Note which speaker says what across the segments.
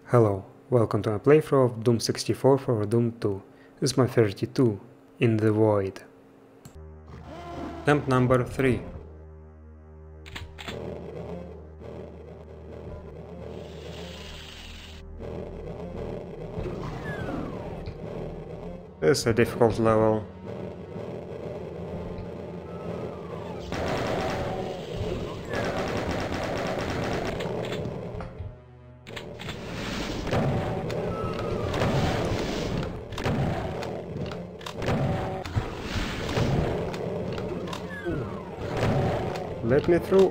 Speaker 1: Hello, welcome to my playthrough of Doom 64 for Doom 2. This is my 32, In the Void. Attempt number 3. This is a difficult level. Let me through.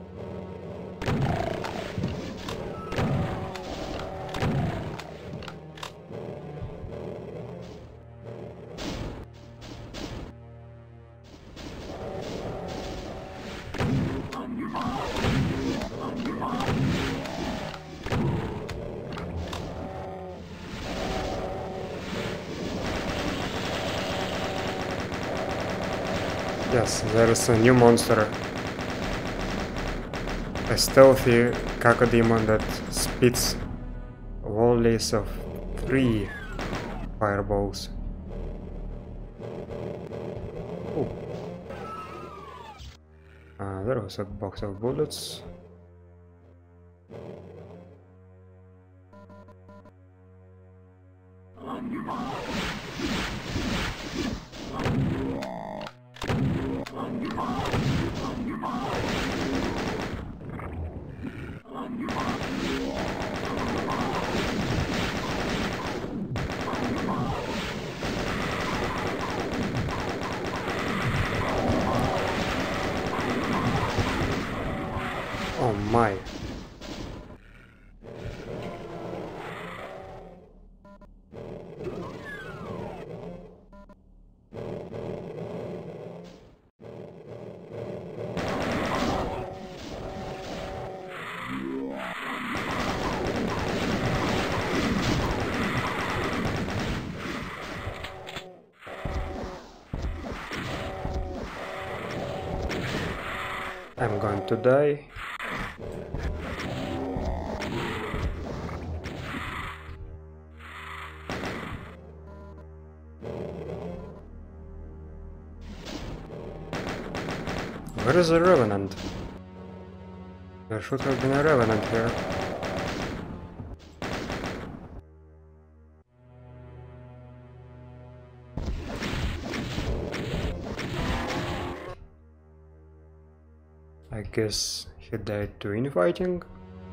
Speaker 1: Yes, there is a new monster. A stealthy cacodemon that spits volleys of 3 fireballs. Oh. There was a box of bullets. Oh my. I'm going to die. Where is the Revenant? There should have been a Revenant here. I guess he died to infighting.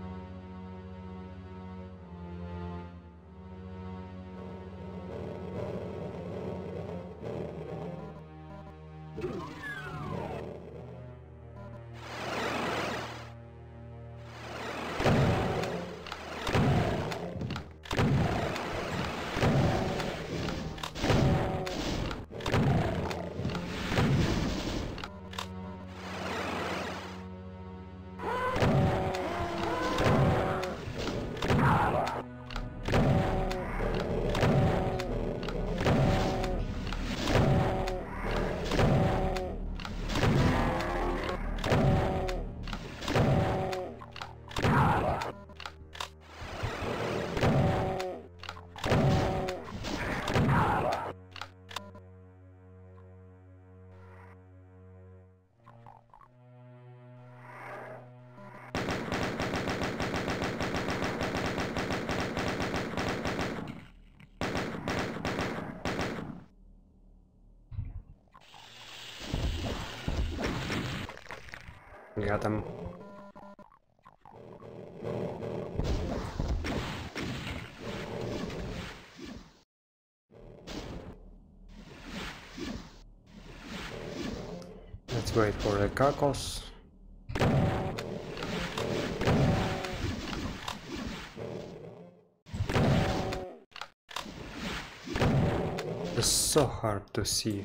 Speaker 1: Got him. Let's wait for the Kakos. It's so hard to see.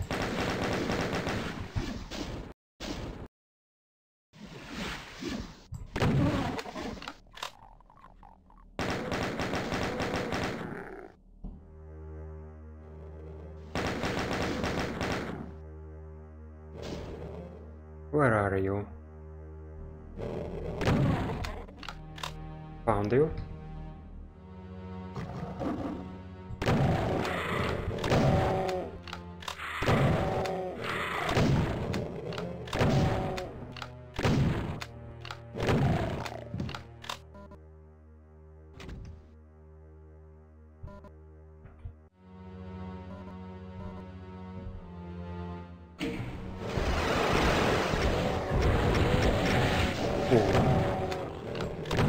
Speaker 1: Where are you? Found you.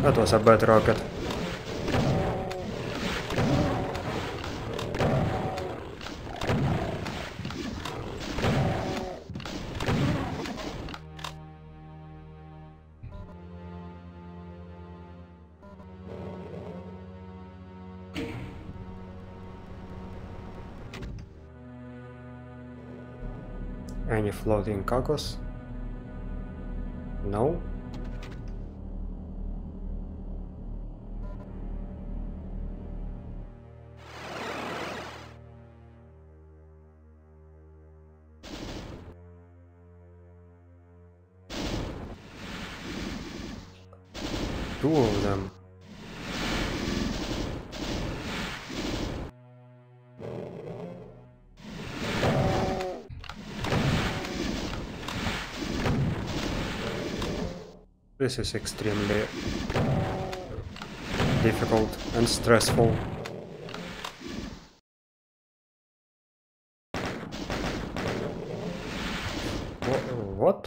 Speaker 1: That was a bad rocket. Any floating cargoes? No? Two of them. This is extremely difficult and stressful. What?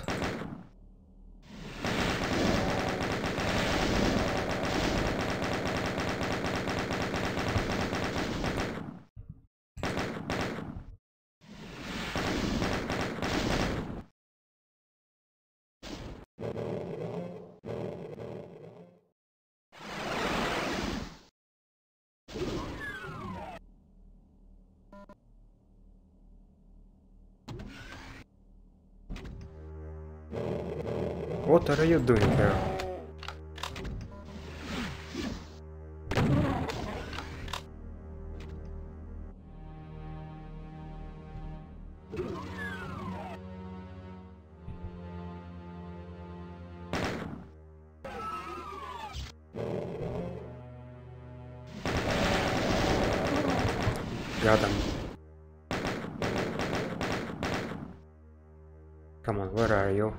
Speaker 1: What are you doing here? Got him. Come on, where are you?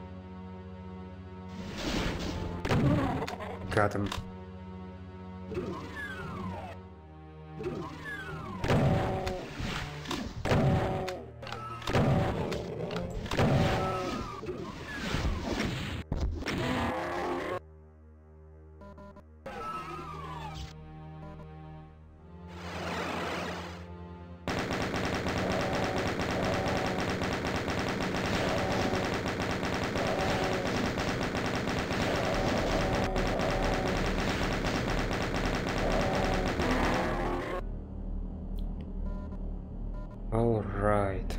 Speaker 1: Got him. All right.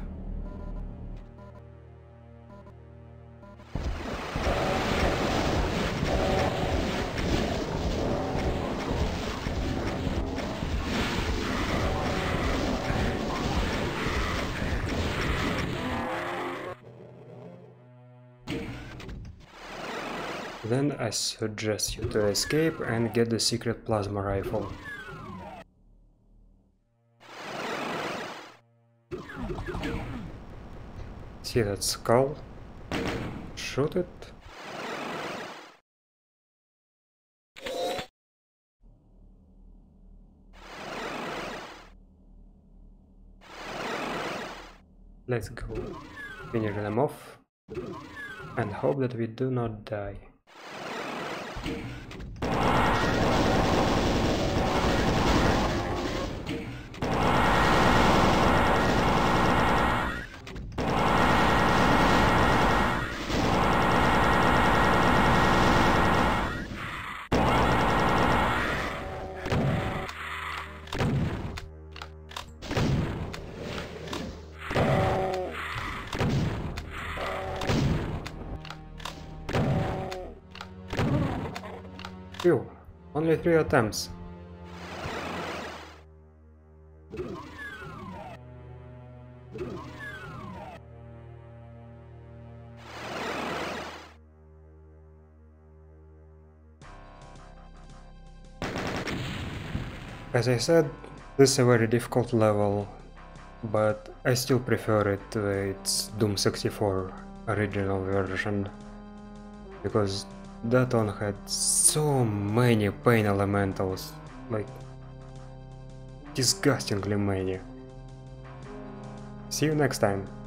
Speaker 1: Then I suggest you to escape and get the secret plasma rifle. See that skull? Shoot it. Let's go. Finish them off and hope that we do not die. Phew, only 3 attempts. As I said, this is a very difficult level, but I still prefer it to its Doom 64 original version, because that one had so many pain elementals, like disgustingly many. See you next time.